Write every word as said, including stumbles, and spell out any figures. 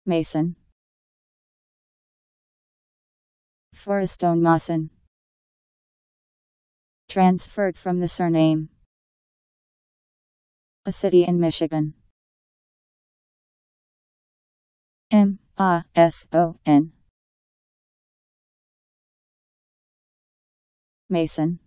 Mason. Forestone Mason. Transferred from the surname. A city in Michigan. M A S O N. Mason.